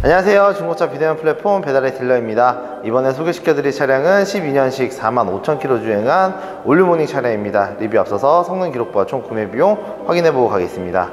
안녕하세요. 중고차 비대면 플랫폼 배달의 딜러입니다. 이번에 소개시켜드릴 차량은 12년식 45,000km 주행한 올류모닝 차량입니다. 리뷰 앞서서 성능 기록부와 총 구매 비용 확인해보고 가겠습니다.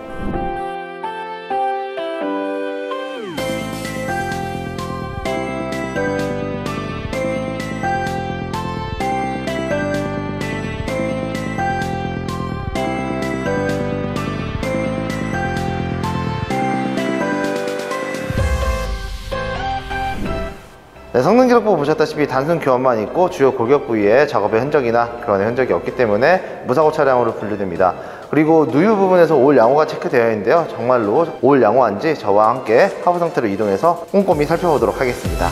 네, 성능 기록부 보셨다시피 단순 교환만 있고 주요 골격 부위에 작업의 흔적이나 교환의 흔적이 없기 때문에 무사고 차량으로 분류됩니다. 그리고 누유 부분에서 올 양호가 체크되어 있는데요. 정말로 올 양호한지 저와 함께 하부 상태로 이동해서 꼼꼼히 살펴보도록 하겠습니다.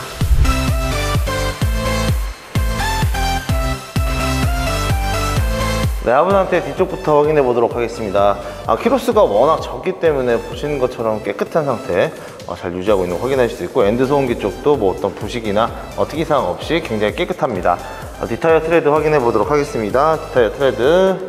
네, 하부 상태 뒤쪽부터 확인해 보도록 하겠습니다. 키로수가 워낙 적기 때문에 보시는 것처럼 깨끗한 상태 잘 유지하고 있는 거 확인하실 수 있고, 엔드 소음기 쪽도 뭐 어떤 부식이나 특이사항 없이 굉장히 깨끗합니다. 뒷타이어 트레드 확인해 보도록 하겠습니다. 뒷타이어 트레드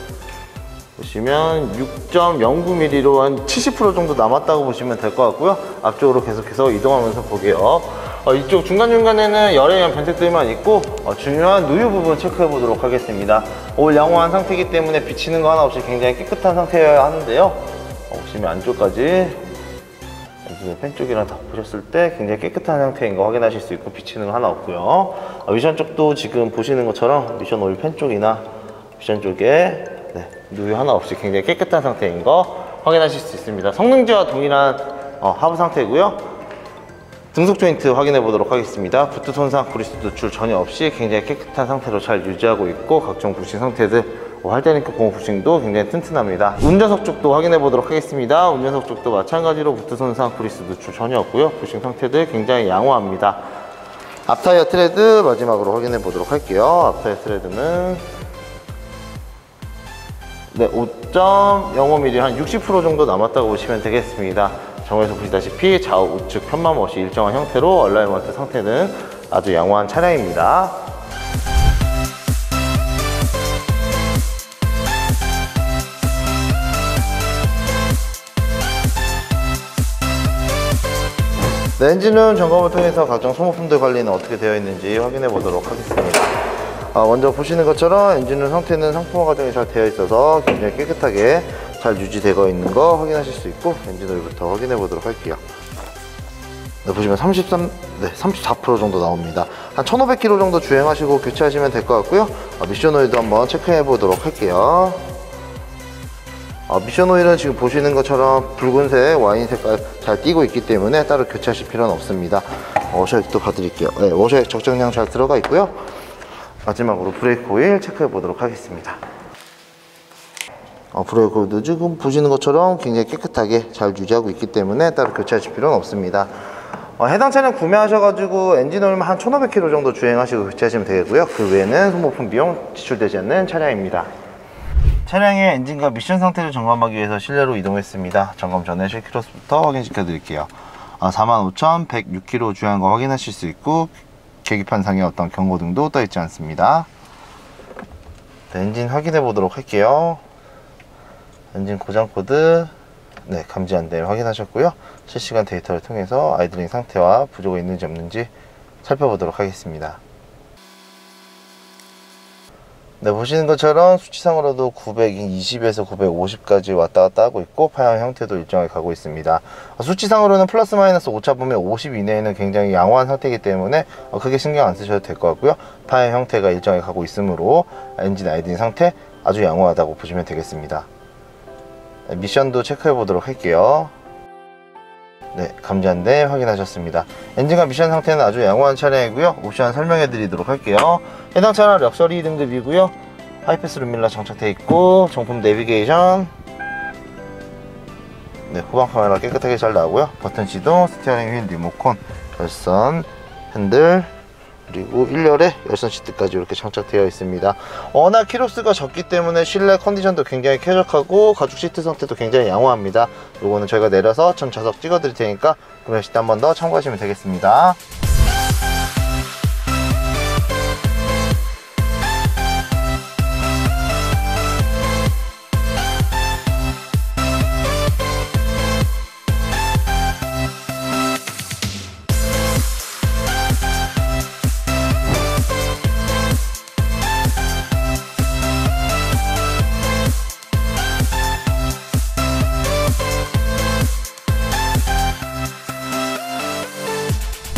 보시면 6.09mm로 한 70% 정도 남았다고 보시면 될 것 같고요. 앞쪽으로 계속해서 이동하면서 볼게요. 이쪽 중간중간에는 열에 의한 변색들만 있고 중요한 누유 부분 체크해 보도록 하겠습니다. 올 양호한 상태이기 때문에 비치는 거 하나 없이 굉장히 깨끗한 상태여야 하는데요. 보시면 안쪽까지 펜 쪽이랑 다 보셨을 때 굉장히 깨끗한 상태인 거 확인하실 수 있고, 비치는 거 하나 없고요. 미션 쪽도 지금 보시는 것처럼 미션 오일 펜 쪽이나 미션 쪽에 누유 하나 없이 굉장히 깨끗한 상태인 거 확인하실 수 있습니다. 성능지와 동일한 하부 상태고요. 등속 조인트 확인해 보도록 하겠습니다. 부트 손상, 그리스 노출 전혀 없이 굉장히 깨끗한 상태로 잘 유지하고 있고, 각종 부싱 상태들 할때링크 고무 부싱도 굉장히 튼튼합니다. 운전석 쪽도 확인해 보도록 하겠습니다. 운전석 쪽도 마찬가지로 부트 손상, 그리스 노출 전혀 없고요. 부싱 상태들 굉장히 양호합니다. 앞타이어 트레드 마지막으로 확인해 보도록 할게요. 앞타이어 트레드는 5.05mm 한 60% 정도 남았다고 보시면 되겠습니다. 정면에서 보시다시피 좌우 우측 편만 없이 일정한 형태로 얼라이먼트 상태는 아주 양호한 차량입니다. 네, 엔진룸 점검을 통해서 각종 소모품들 관리는 어떻게 되어 있는지 확인해 보도록 하겠습니다. 먼저 보시는 것처럼 엔진룸 상태는 상품화 과정이 잘 되어 있어서 굉장히 깨끗하게 잘 유지되어 있는 거 확인하실 수 있고, 엔진 오일부터 확인해 보도록 할게요. 네, 보시면 34% 정도 나옵니다. 한 1500km 정도 주행하시고 교체하시면 될 것 같고요. 미션 오일도 한번 체크해 보도록 할게요. 미션 오일은 지금 보시는 것처럼 붉은색 와인 색깔 잘 띄고 있기 때문에 따로 교체하실 필요는 없습니다. 워셔액도 봐드릴게요. 네, 워셔액 적정량 잘 들어가 있고요. 마지막으로 브레이크 오일 체크해 보도록 하겠습니다. 브레이크 오일도 지금 보시는 것처럼 굉장히 깨끗하게 잘 유지하고 있기 때문에 따로 교체하실 필요는 없습니다. 해당 차량 구매하셔가지고 엔진 오일만 한 1500km 정도 주행하시고 교체하시면 되겠고요. 그 외에는 소모품 비용 지출되지 않는 차량입니다. 차량의 엔진과 미션 상태를 점검하기 위해서 실내로 이동했습니다. 점검 전에 실키로수부터 확인시켜 드릴게요. 45,106km 주행한 거 확인하실 수 있고, 계기판상에 어떤 경고등도 떠 있지 않습니다. 엔진 확인해 보도록 할게요. 엔진 고장 코드 감지 안 됨 확인하셨고요. 실시간 데이터를 통해서 아이들링 상태와 부조가 있는지 없는지 살펴보도록 하겠습니다. 네, 보시는 것처럼 수치상으로도 920에서 950까지 왔다 갔다 하고 있고, 파양 형태도 일정하게 가고 있습니다. 수치상으로는 플러스 마이너스 오차 보면 50 이내에는 굉장히 양호한 상태이기 때문에 크게 신경 안 쓰셔도 될 것 같고요. 파양 형태가 일정하게 가고 있으므로 엔진 아이들링 상태 아주 양호하다고 보시면 되겠습니다. 미션도 체크해 보도록 할게요. 네, 감지 안 됨 확인하셨습니다. 엔진과 미션 상태는 아주 양호한 차량이고요. 옵션 설명해 드리도록 할게요. 해당 차량 럭셔리 등급이고요. 하이패스 룸밀러 장착되어 있고, 정품 내비게이션, 후방 카메라 깨끗하게 잘 나오고요. 버튼 시동, 스티어링 휠 리모컨, 열선, 핸들, 그리고 1열에 열선 시트까지 이렇게 장착되어 있습니다. 워낙 키로수가 적기 때문에 실내 컨디션도 굉장히 쾌적하고, 가죽 시트 상태도 굉장히 양호합니다. 요거는 저희가 내려서 전 좌석 찍어 드릴 테니까 구매하실 때 한 번 더 참고하시면 되겠습니다.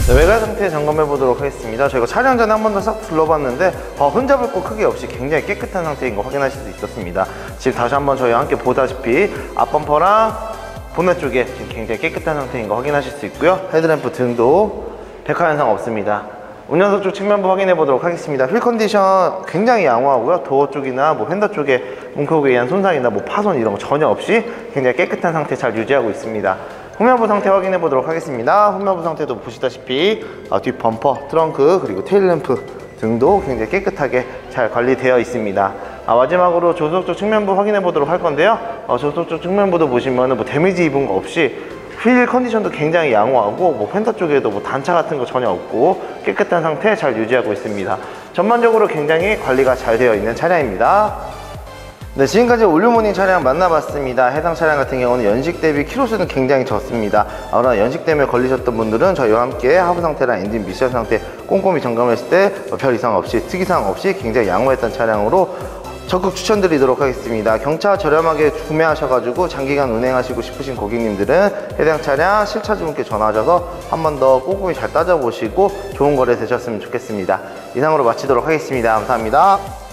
네, 외관 상태 점검해 보도록 하겠습니다. 저희가 촬영 전에 한 번 더 싹 둘러봤는데 흠잡을 거 크게 없이 굉장히 깨끗한 상태인 거 확인하실 수 있었습니다. 지금 다시 한번 저희와 함께 보다시피 앞범퍼랑 본넷 쪽에 지금 굉장히 깨끗한 상태인 거 확인하실 수 있고요. 헤드램프 등도 백화 현상 없습니다. 운전석 쪽 측면부 확인해 보도록 하겠습니다. 휠 컨디션 굉장히 양호하고요. 도어 쪽이나 핸더 쪽에 뭉크에 의한 손상이나 파손 이런 거 전혀 없이 굉장히 깨끗한 상태 잘 유지하고 있습니다. 후면부 상태 확인해 보도록 하겠습니다. 후면부 상태도 보시다시피 뒷 범퍼, 트렁크, 그리고 테일램프 등도 굉장히 깨끗하게 잘 관리되어 있습니다. 마지막으로 조수석 쪽 측면부 확인해 보도록 할 건데요. 조수석 쪽 측면부도 보시면 데미지 입은 거 없이 휠 컨디션도 굉장히 양호하고 펜더 쪽에도 단차 같은 거 전혀 없고 깨끗한 상태 잘 유지하고 있습니다. 전반적으로 굉장히 관리가 잘 되어 있는 차량입니다. 네, 지금까지 올류모닝 차량 만나봤습니다. 해당 차량 같은 경우는 연식 대비 키로수는 굉장히 적습니다. 그러나 연식 때문에 걸리셨던 분들은 저희와 함께 하부 상태랑 엔진 미션 상태 꼼꼼히 점검했을 때 별 이상 없이 특이사항 없이 굉장히 양호했던 차량으로 적극 추천드리도록 하겠습니다. 경차 저렴하게 구매하셔가지고 장기간 운행하시고 싶으신 고객님들은 해당 차량 실차주분께 전화하셔서 한 번 더 꼼꼼히 잘 따져보시고 좋은 거래 되셨으면 좋겠습니다. 이상으로 마치도록 하겠습니다. 감사합니다.